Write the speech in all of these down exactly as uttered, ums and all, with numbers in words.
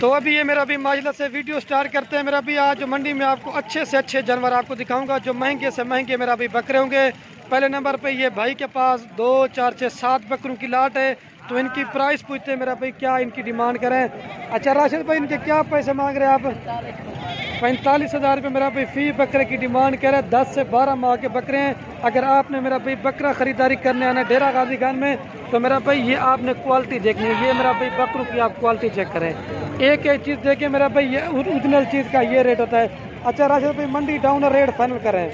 तो अभी ये मेरा भी माजला से वीडियो स्टार्ट करते हैं। मेरा भी आज मंडी में आपको अच्छे से अच्छे जानवर आपको दिखाऊंगा, जो महंगे से महंगे मेरा भी बकरे होंगे। पहले नंबर पे ये भाई के पास दो चार छः सात बकरों की लाट है, तो इनकी प्राइस पूछते हैं मेरा भाई, क्या इनकी डिमांड करें। अच्छा राशिद भाई, इनके क्या पैसे मांग रहे हैं आप? पैंतालीस हज़ार रुपये मेरा भाई फी बकरे की डिमांड कर रहे हैं। दस से बारह माह के बकरे हैं। अगर आपने मेरा भाई बकरा ख़रीदारी करने आना डेरा गाजी खान में, तो मेरा भाई ये आपने क्वालिटी देखनी है। ये मेरा भाई बकरों की आप क्वालिटी चेक करें, एक एक चीज़ देखें मेरा भाई, ये ओरिजिनल चीज़ का ये रेट होता है। अच्छा राशिद भाई, मंडी डाउन रेट फाइनल करें।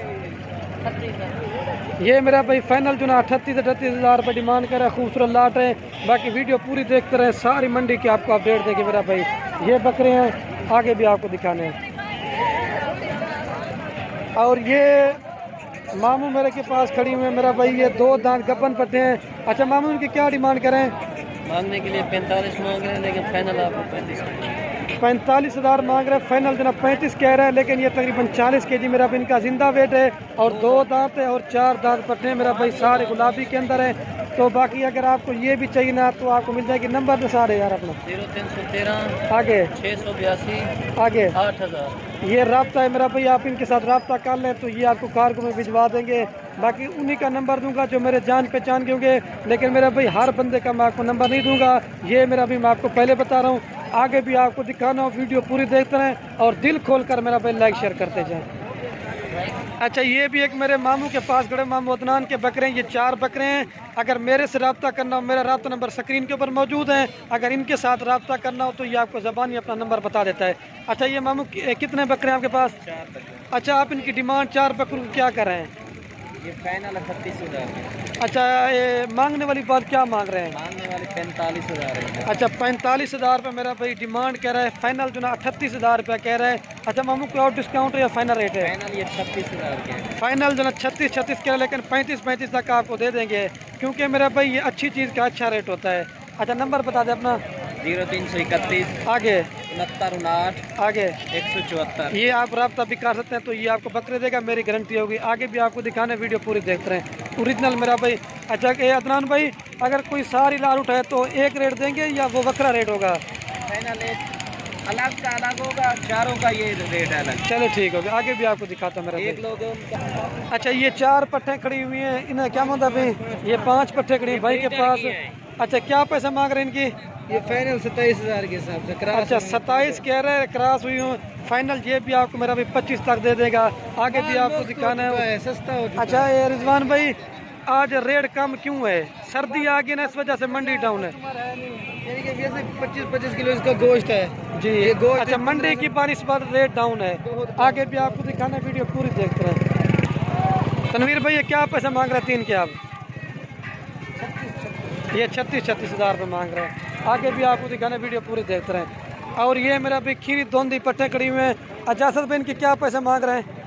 ये मेरा भाई फाइनल जो ना अठतीस अठतीस हज़ार रुपये डिमांड कर रहा है। खूबसूरत लाट है। बाकी वीडियो पूरी देखते रहे, सारी मंडी की आपको अपडेट देंगे मेरा भाई। ये बकरे हैं, आगे भी आपको दिखाने हैं। और ये मामू मेरे के पास खड़ी हुए हैं मेरा भाई, ये दो दांत गप्पन पट्टे हैं। अच्छा मामू, उनकी क्या डिमांड करें? मांगने के लिए पैंतालीस मांग रहे हैं, लेकिन फाइनल आपको पैंतीस पैंतालीस हज़ार मांग रहे हैं। फाइनल जना पैंतीस कह रहा है, लेकिन ये तकरीबन चालीस के जी मेरा भाई इनका जिंदा वेट है। और दो दांत है और चार दांत पट्टे हैं मेरा भाई, सारे गुलाबी के अंदर है। तो बाकी अगर आपको ये भी चाहिए ना, तो आपको मिल जाएगी। नंबर तो सारे यार अपना जीरो तीन सौ तेरह आगे छः सौ बयासी आगे आठ हज़ार ये रब्ता है मेरा भाई। आप इनके साथ रब्ता कर लें तो ये आपको कार को में भिजवा देंगे। बाकी उन्हीं का नंबर दूंगा जो मेरे जान पहचान के होंगे, लेकिन मेरा भाई हर बंदे का मैं आपको नंबर नहीं दूंगा। ये मेरा भाई मैं आपको पहले बता रहा हूँ, आगे भी आपको दिखाना हो। वीडियो पूरी देखते रहें और दिल खोल कर मेरा भाई लाइक शेयर करते जाएं। अच्छा ये भी एक मेरे मामू के पास खड़े, मामू अदनान के बकरे हैं। ये चार बकरे हैं। अगर मेरे से रब्ता करना हो, मेरा रब्ता नंबर स्क्रीन के ऊपर मौजूद है। अगर इनके साथ रब्ता करना हो तो ये आपको ज़बानी अपना नंबर बता देता है। अच्छा ये मामू कितने बकरे हैं आपके पास? चार बकरे। अच्छा आप इनकी डिमांड चार बकरों की क्या कर रहे हैं? ये फाइनल अठतीस हज़ार। अच्छा ये मांगने वाली बात क्या मांग रहे हैं? मांगने वाले पैंतालीस हज़ार है। अच्छा पैंतालीस हज़ार रुपये मेरा भाई डिमांड कह रहा है। फाइनल जो ना अठतीस हज़ार रुपये कह रहा है। अच्छा मामू कोई और डिस्काउंट है या फाइनल रेट है? फाइनल ये छत्तीस हज़ार के है। फाइनल जो ना छत्तीस छत्तीस कह रहा है, लेकिन पैंतीस पैंतीस तक आपको दे देंगे, क्योंकि मेरा भाई ये अच्छी चीज़ का अच्छा रेट होता है। अच्छा नंबर बता दे अपना। जीरो तीन सौ इकतीस आगे उनहत्तर उनाहठ आगे एक सौ चौहत्तर ये आप रब्ता भी कर सकते हैं। तो ये आपको बकरे देगा, मेरी गारंटी होगी। आगे भी आपको दिखाने, वीडियो पूरी देखते रहें, ओरिजिनल मेरा भाई। अच्छा ये अदनान भाई, अगर कोई सारी लाल उठाए तो एक रेट देंगे या वो बकरा रेट होगा? फाइनल एक अलग का अलग होगा, चारों का ये रेट है अलग। चलो ठीक होगा, आगे भी आपको दिखाता हूँ मेरा एक लोग उनका। अच्छा ये चार पट्टे खड़ी हुई हैं, इन्हें क्या मतलब भाई? ये पांच पट्टे खड़ी हैं भाई के पास। अच्छा क्या पैसे मांग रहे हैं इनकी? ये फाइनल सत्ताईस हज़ार के हिसाब से क्रॉस। अच्छा सत्ताईस कह रहे हैं, क्रॉस हुई हूँ। फाइनल ये भी आपको मेरा भी पच्चीस तक दे देगा। आगे भी आपको दिखाना है, सस्ता हो। अच्छा ये रिजवान भाई, आज रेट कम क्यों है? सर्दी आ गई ना, इस वजह से मंडी डाउन है। पच्चीस पच्चीस किलो इसका गोश्त है जी ये गोश्त। अच्छा मंडी की बारिश पर रेट डाउन है। आगे भी आपको दिखाना, वीडियो पूरी देखते रहे। तनवीर भाई ये क्या पैसे मांग रहे हैं तीन के आप? ये छत्तीस छत्तीस हज़ार रुपये मांग रहे हैं। आगे भी आपको दिखाना, वीडियो पूरी देखते रहें। और ये मेरा भी खीरी दोंदी पट्टे खड़ी हुए हैं। अजासत भाई इनके क्या पैसे मांग रहे हैं?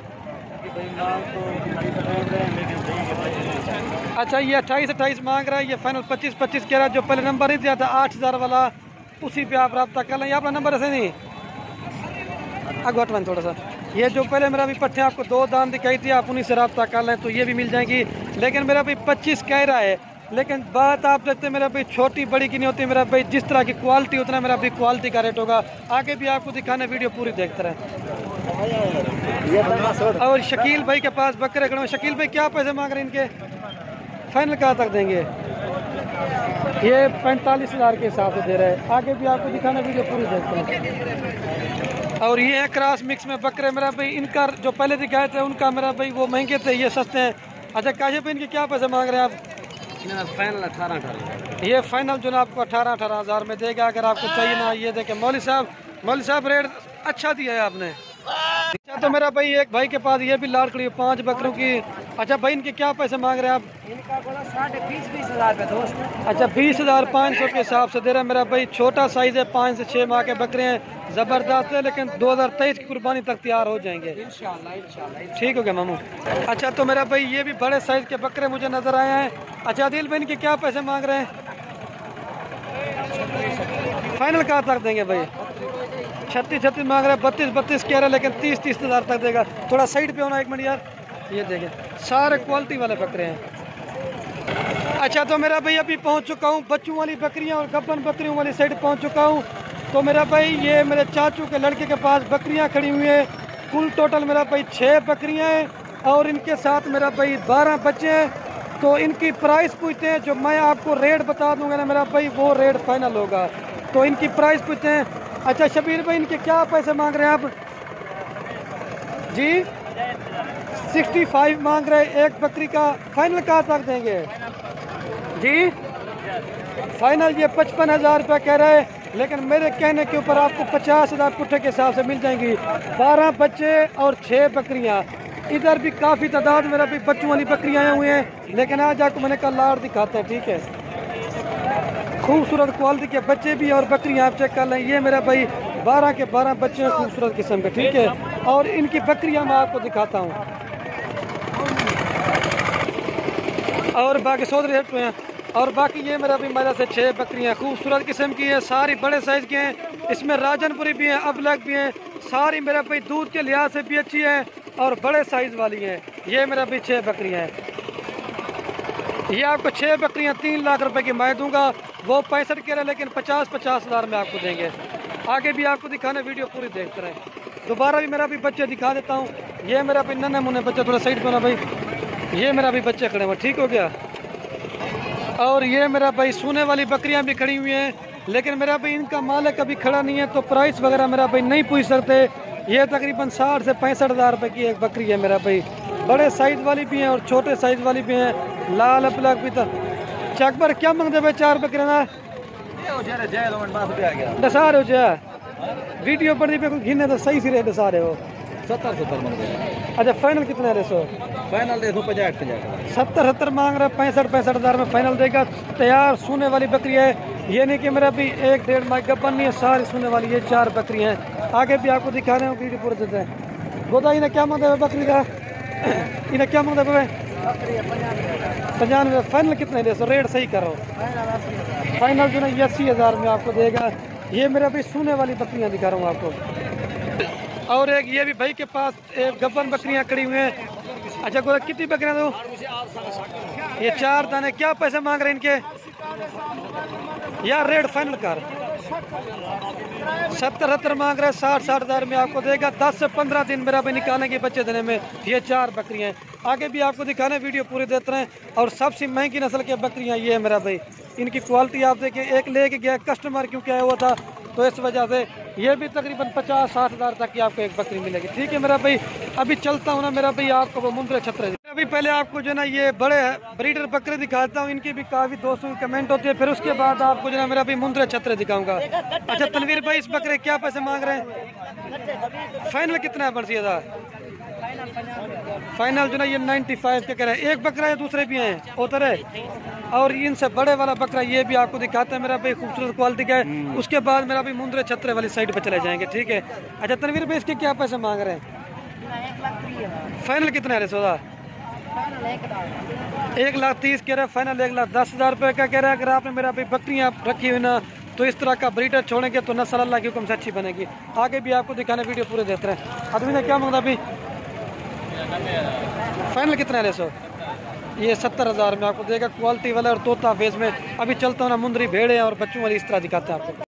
अच्छा ये अट्ठाईस अट्ठाईस मांग रहा है। ये फाइनल पच्चीस पच्चीस कह रहा है। जो पहले नंबर नहीं दिया था आठ हज़ार वाला, उसी पे आप रब्ता कर लें। ये अपना नंबर ऐसे नहीं अगवटवन थोड़ा सा। ये जो पहले मेरा भी पट्टे आपको दो दान दिखाई थी, आप उन्हीं से रब्ता कर लें तो ये भी मिल जाएंगी। लेकिन मेरा भी पच्चीस कह रहा है, लेकिन बात आप देखते हैं मेरा भाई छोटी बड़ी की नहीं होती। मेरा भाई जिस तरह की क्वालिटी उतना मेरा भाई क्वालिटी का रेट होगा। आगे भी आपको दिखाना, वीडियो पूरी देखते रहें। और शकील भाई के पास बकरे खड़े हैं। शकील भाई क्या पैसे मांग रहे हैं इनके? फाइनल कहाँ तक देंगे? ये पैंतालीस हज़ार के हिसाब से दे रहे हैं। आगे भी आपको दिखाना, वीडियो पूरी देखते हैं। और ये है क्रॉस मिक्स में बकरे मेरा भाई। इनका जो पहले दिखाए थे उनका मेरा भाई वो महंगे थे, ये सस्ते हैं। अच्छा काजे पे इनके क्या पैसे मांग रहे हैं आप? फाइनल अठारह अठारह ये फाइनल जो ना आपको अठारह अठारह हज़ार में देगा। अगर आपको चाहिए ना, ये देखें मौली साहब, मौली साहब रेट अच्छा दिया है आपने। अच्छा तो मेरा भाई एक भाई के पास ये भी लाड़ खड़ी है पाँच बकरों की। अच्छा भाई इनके क्या पैसे मांग रहे हैं आप? इनका बोला साढ़े बीस बीस हज़ार का दोस्त। अच्छा बीस हज़ार पाँच सौ के हिसाब से दे रहा है मेरा भाई। छोटा साइज़ है, पाँच से छः माह के बकरे हैं, ज़बरदस्त है, लेकिन दो हज़ार तेईस की कुर्बानी तक तैयार हो जाएंगे इंशाल्लाह इंशाल्लाह। ठीक हो गया मामू। अच्छा तो मेरा भाई ये भी बड़े साइज़ के बकरे मुझे नज़र आए हैं। अच्छा आदिल भाई इनके क्या पैसे मांग रहे हैं? फाइनल कहाँ तक देंगे भाई? छत्तीस छत्तीस मांग रहे हैं, बत्तीस बत्तीस कह रहे हैं, लेकिन तीस तीस हज़ार तक देगा। थोड़ा साइड पे होना एक मिनट यार। ये देखें सारे क्वालिटी वाले बकरे हैं। अच्छा तो मेरा भाई अभी पहुंच चुका हूं बच्चों वाली बकरियां और गब्बन बकरियों वाली साइड पहुंच चुका हूं। तो मेरा भाई ये मेरे चाचू के लड़के के पास बकरियां खड़ी हुई हैं। कुल टोटल मेरा भाई छः बकरियां हैं और इनके साथ मेरा भाई बारह बच्चे हैं। तो इनकी प्राइस पूछते हैं, जो मैं आपको रेट बता दूंगा ना मेरा भाई वो रेट फाइनल होगा। तो इनकी प्राइस पूछते हैं। अच्छा शबीर भाई, इनके क्या पैसे मांग रहे हैं आप जी? सिक्सटी फाइव मांग रहे हैं एक बकरी का। फाइनल कहाँ तक देंगे जी? फाइनल ये पचपन हज़ार रुपये कह रहे हैं, लेकिन मेरे कहने के ऊपर आपको पचास हज़ार पुट्ठे के हिसाब से मिल जाएंगी। बारह बच्चे और छः बकरियां। इधर भी काफ़ी तादाद मेरा भी बच्चों वाली बकरियां आए हुए हैं, लेकिन आज आपको मैंने कल लाड़ दिखाते हैं, ठीक है। खूबसूरत क्वालिटी के बच्चे भी और बकरियां आप चेक कर लें। ये मेरा भाई बारह के बारह बच्चे हैं खूबसूरत किस्म के, ठीक है। और इनकी बकरियां मैं आपको दिखाता हूँ और बाकी सौदे रेट पे हैं। और बाकी ये मेरा भी मेरा से छः बकरियां खूबसूरत किस्म की है, सारी बड़े साइज़ की हैं। इसमें राजनपुरी भी हैं, अबलग भी हैं, सारी मेरा भाई दूध के लिहाज से भी अच्छी है और बड़े साइज़ वाली हैं। ये मेरा भी छः बकरियां हैं। ये आपको छः बकरियां तीन लाख रुपए की मैं दूंगा। वो पैंसठ के रहे, लेकिन पचास पचास हज़ार में आपको देंगे। आगे भी आपको दिखाना, वीडियो पूरी देखते रहें। दोबारा भी मेरा भी बच्चे दिखा देता हूँ। ये मेरा भी नन्हे मुन्ने बच्चे, थोड़ा साइड पे ना भाई, ये मेरा भी बच्चे खड़े हुए, ठीक हो गया। और ये मेरा भाई सोने वाली बकरियां भी खड़ी हुई हैं, लेकिन मेरा भाई इनका मालिक अभी खड़ा नहीं है, तो प्राइस वगैरह मेरा भाई नहीं पूछ सकते। ये तकरीबन साठ से पैंसठ हज़ार रुपये की एक बकरी है मेरा भाई। बड़े साइज़ वाली भी हैं और छोटे साइज़ वाली भी हैं, लाल अपलग भी। तो चक पर क्या मंगते भाई चार बकरे ना दसा रहे हो जा वीडियो पर घिने तो सही से दसा रहे हो। सत्तर सत्तर मंगते। अच्छा फाइनल कितना है सो? फाइनल देखो पचास पचास सत्तर सत्तर मांग रहे, पैंसठ पैंसठ हज़ार में फाइनल देगा। तैयार सोने वाली बकरी है, ये नहीं कि मेरा भी एक डेढ़ माह गप्पन नहीं है, सारी सोने वाली ये चार बकरी हैं। आगे भी आपको दिखा रहे हो, वीडियो पूरे देते हैं। गोदा इन्हें क्या मांगते हैं बकरी का? इन्हें क्या मांगते हैं? पचानवे। फाइनल कितने दे सो? रेट सही करो। फाइनल जो ना ये अस्सी हज़ार में आपको देगा। ये मेरा भी सोने वाली बकरियाँ दिखा रहा हूँ आपको। और एक ये भी भाई के पास एक गब्बन बकरियाँ खड़ी हुई हैं। अच्छा गोदा कितनी बकरियाँ दो? ये चार दाने। क्या पैसे मांग रहे हैं इनके यार? रेट फाइनल कर। सत्तर सत्तर मांग रहे, साठ साठ हज़ार में आपको देगा। दस से पंद्रह दिन मेरा भी निकालने के बच्चे देने में। ये चार बकरियाँ हैं। आगे भी आपको दिखाने, वीडियो पूरी देते हैं। और सबसे महंगी नस्ल की बकरियाँ ये है मेरा भाई। इनकी क्वालिटी आप देखिए, एक लेके गया कस्टमर क्योंकि आया हुआ था, तो इस वजह से ये भी तकरीबन पचास साठ हज़ार तक की आपको एक बकरी मिलेगी, ठीक है मेरा भाई। अभी चलता हूँ ना मेरा भाई, आपको वो मुंद्रे छतरे। अभी पहले आपको जो ना ये बड़े ब्रीडर बकरे दिखाता हूँ, इनकी भी काफ़ी दोस्तों की कमेंट होती है। फिर उसके बाद आपको जो ना मेरा भाई मुंद्रे छतरे दिखाऊंगा। अच्छा तनवीर भाई, इस बकरे क्या पैसे मांग रहे हैं? फाइनल कितना है बरसी हज़ार? फाइनल जो ना ये नाइन्टी फाइव के कह रहे हैं। एक बकरा है, दूसरे भी हैं उतर है। और इनसे बड़े वाला बकरा ये भी आपको दिखाते हैं मेरा भाई, खूबसूरत क्वालिटी का है। उसके बाद मेरा भाई मुंद्रे छतरे वाली साइड पे चले जाएंगे, ठीक है। अच्छा तनवीर भाई, इसके क्या पैसे मांग रहे हैं? फाइनल कितना है सौदा? एक लाख तीस कह रहा है फाइनल। एक लाख दस हज़ार रुपये का कह रहा है। अगर आपने मेरा भाई बकरियाँ रखी हुई ना, तो इस तरह का ब्रीडर छोड़ेंगे तो नस्ल अल्लाह की हुक्म से अच्छी बनेगी। आगे भी आपको दिखाने, वीडियो पूरे देते रहे। आदमी ने क्या मांगा अभी? फाइनल कितना है सो? ये सत्तर हज़ार में आपको देगा, क्वालिटी वाला और तोता फेस में। अभी चलता हूँ ना, मुंदरी भेड़े और बच्चों वाली इस तरह दिखाते हैं आपको।